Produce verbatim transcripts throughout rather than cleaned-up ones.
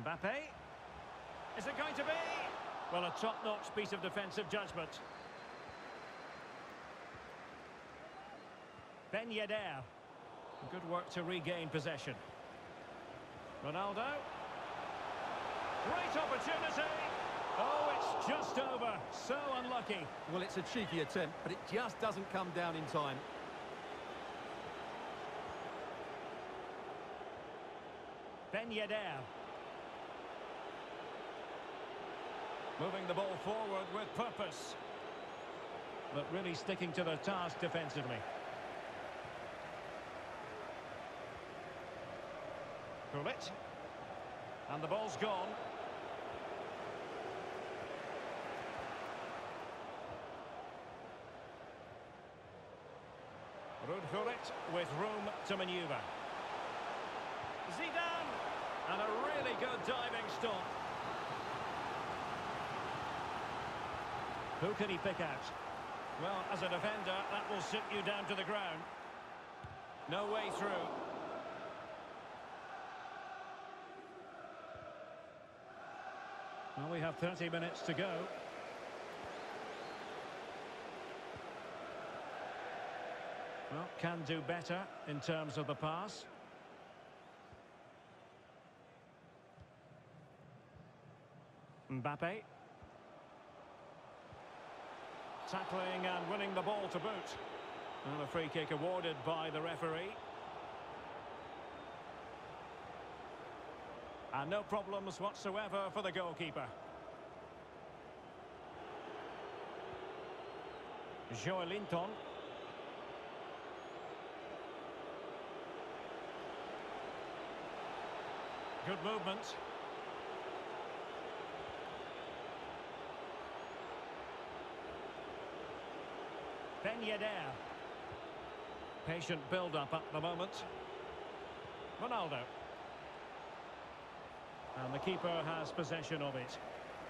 Mbappe. Is it going to be? Well, a top-notch piece of defensive judgment. Ben Yedder. Good work to regain possession. Ronaldo. Great opportunity. Oh, it's just over. So unlucky. Well, it's a cheeky attempt, but it just doesn't come down in time. Ben Yedder. Moving the ball forward with purpose. But really sticking to their task defensively. Gullit. And the ball's gone. Ruud Gullit with room to manoeuvre. Zidane. And a really good diving stop. Who can he pick out? Well, as a defender, that will sit you down to the ground. No way through. Well, we have thirty minutes to go. Well, can do better in terms of the pass. Mbappe. Tackling and winning the ball to boot. And a free kick awarded by the referee. And no problems whatsoever for the goalkeeper. Joelinton. Good movement. Ben Yedder. Patient build-up at the moment. Ronaldo. And the keeper has possession of it.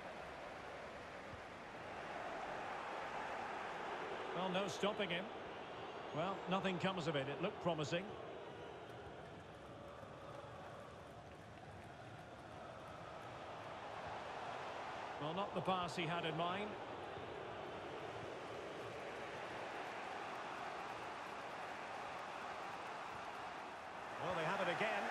Well, no stopping him. Well, nothing comes of it. It looked promising. Well, not the pass he had in mind. Well, they have it again.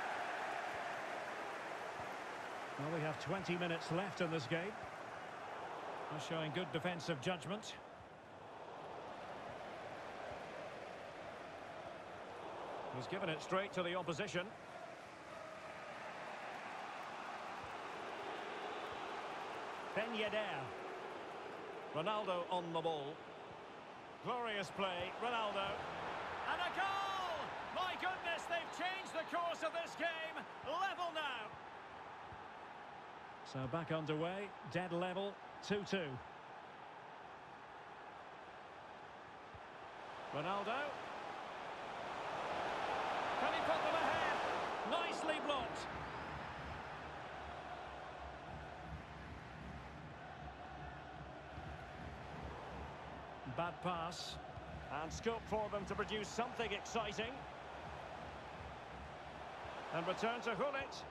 Well, we have twenty minutes left in this game. They're showing good defensive judgment. He's given it straight to the opposition. Ben Yedder. Ronaldo on the ball. Glorious play, Ronaldo. And a goal! My goodness, they've changed the course of this game. Level now. So back underway, dead level, two two. Ronaldo. Can he put them ahead? Nicely blocked. Bad pass. And scope for them to produce something exciting. And return to Gullit.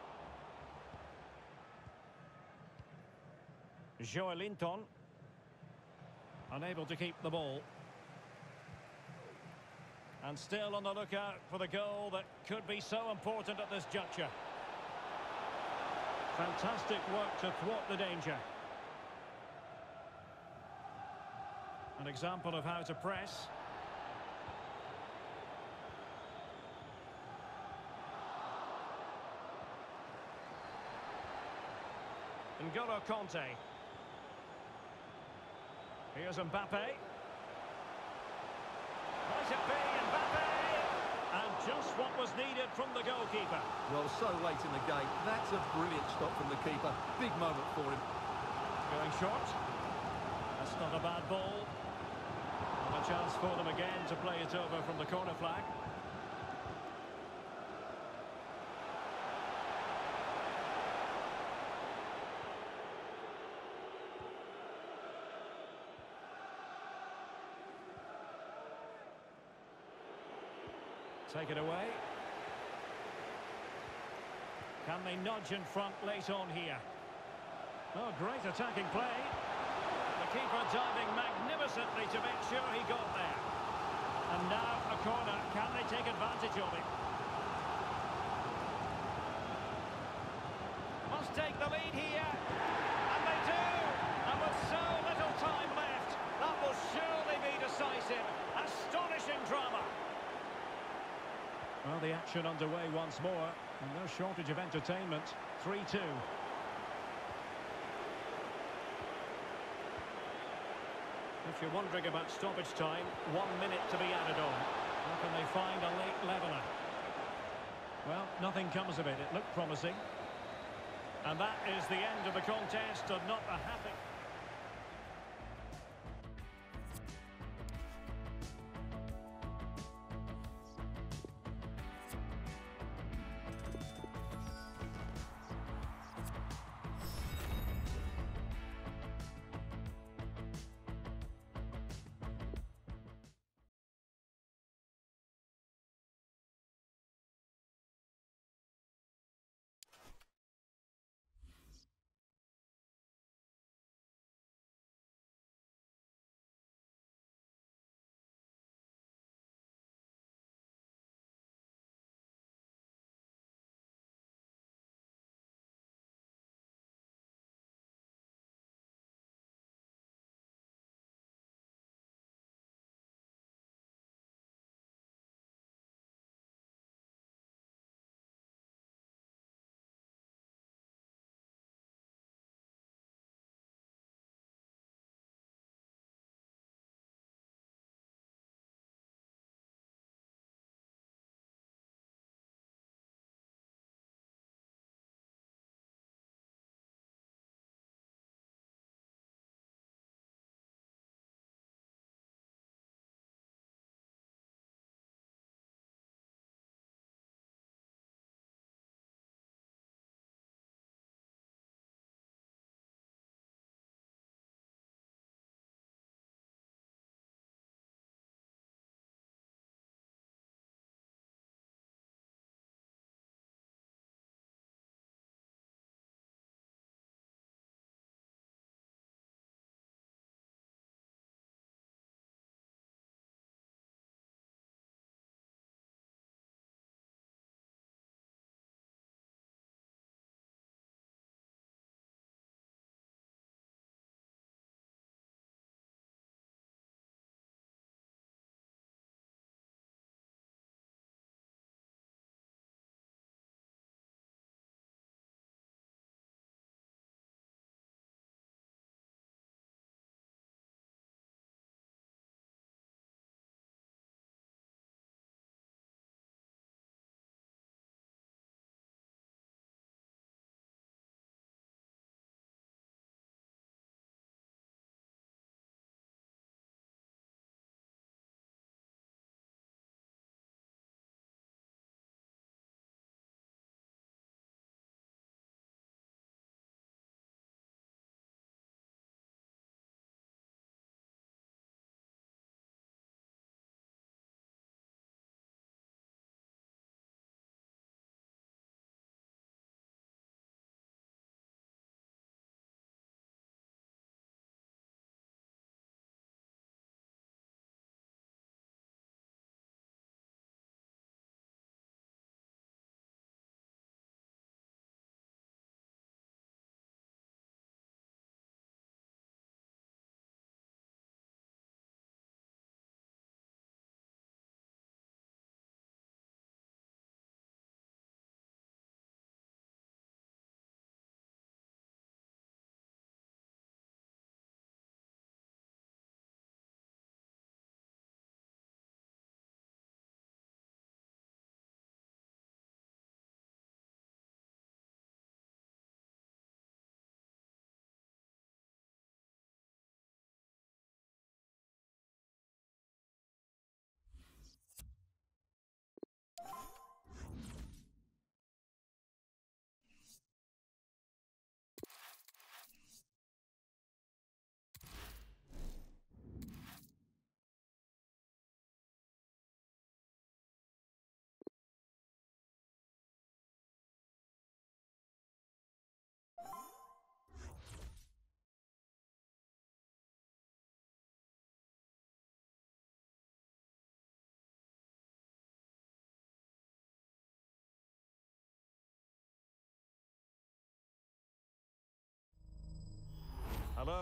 Joelinton. Unable to keep the ball. And still on the lookout for the goal that could be so important at this juncture. Fantastic work to thwart the danger. An example of how to press. N'Golo Kanté. Here's Mbappe. Might it be Mbappe? And just what was needed from the goalkeeper. Well, so late in the game. That's a brilliant stop from the keeper. Big moment for him. Going short. That's not a bad ball. And a chance for them again to play it over from the corner flag. Take it away. Can And they nudge in front late on here. Oh, great attacking play. The keeper diving magnificently to make sure he got there. And now a corner. Can they take advantage of it? Must take the lead here. And they do. And with so little time left, that will surely be decisive. Astonishing drama. Well, the action underway once more. And no shortage of entertainment. three two. If you're wondering about stoppage time, one minute to be added on. How can they find a late leveller? Well, nothing comes of it. It looked promising. And that is the end of the contest, and not a happy...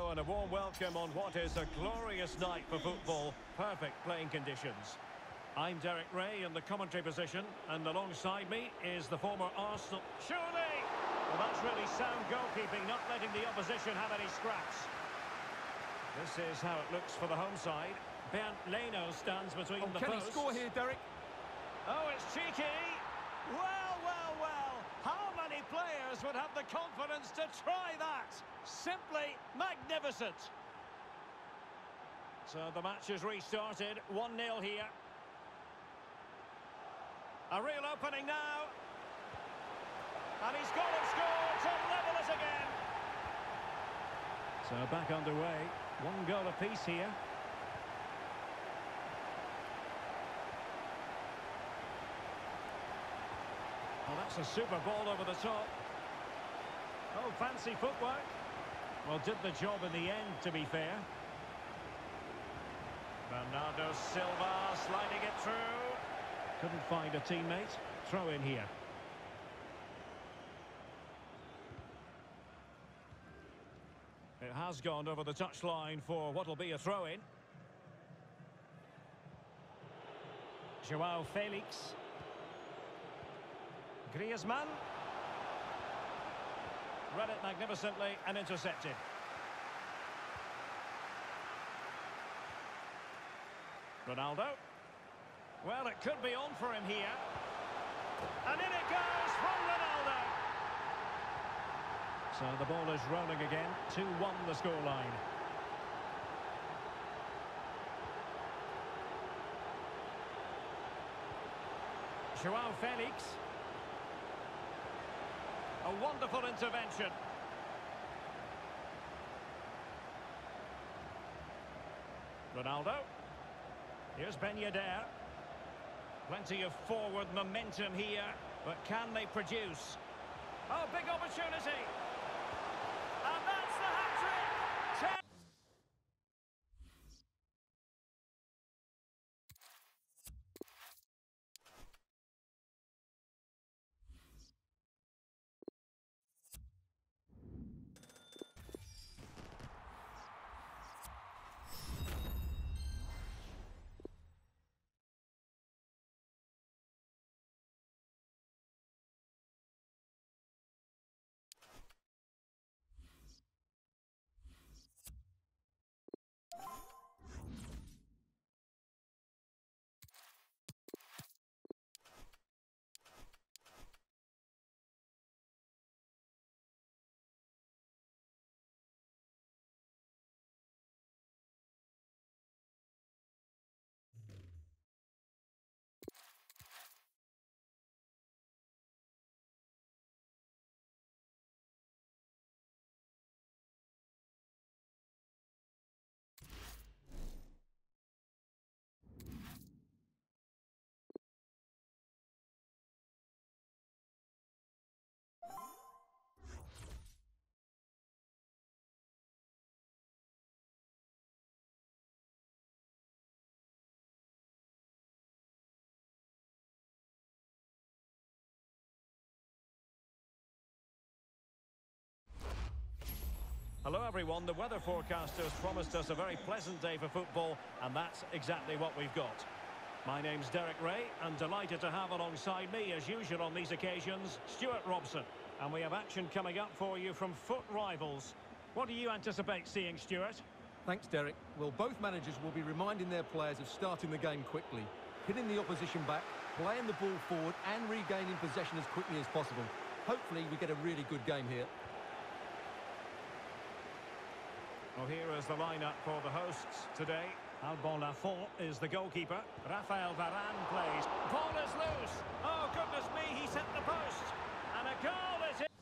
Hello and a warm welcome on what is a glorious night for football. Perfect playing conditions. I'm Derek Ray in the commentary position, and alongside me is the former Arsenal... Surely! Well, that's really sound goalkeeping, not letting the opposition have any scraps. This is how it looks for the home side. Bernd Leno stands between oh, the can posts. Can he score here, Derek? Oh, it's cheeky! Well, well, well! How many players would have the confidence to try that? Simply magnificent! So the match is restarted, one nil here. A real opening now. And he's gone and scored to level it again. So back underway. One goal apiece here. Well, that's a super ball over the top. Oh, fancy footwork. Well, did the job in the end, to be fair. Bernardo Silva sliding it through. Couldn't find a teammate. Throw in here. It has gone over the touchline for what will be a throw-in. Joao Felix. Griezmann. Read it magnificently and intercepted. Ronaldo. Well, it could be on for him here. And in it goes from Ronaldo. So the ball is rolling again. two one the scoreline. Joao Felix. A wonderful intervention. Ronaldo. Here's Ben Yedder. Plenty of forward momentum here, but can they produce? Oh, big opportunity. And that's the hat-trick. Hello everyone, the weather forecasters promised us a very pleasant day for football, and that's exactly what we've got. My name's Derek Ray, and delighted to have alongside me, as usual on these occasions, Stuart Robson. And we have action coming up for you from foot rivals. What do you anticipate seeing, Stuart? Thanks, Derek. Well, both managers will be reminding their players of starting the game quickly, hitting the opposition back, playing the ball forward and regaining possession as quickly as possible. Hopefully we get a really good game here. Well, here is the lineup for the hosts today. Alban Lafont is the goalkeeper. Rafael Varane plays. Ball is loose. Oh, goodness me, he set the post. And a goal is in.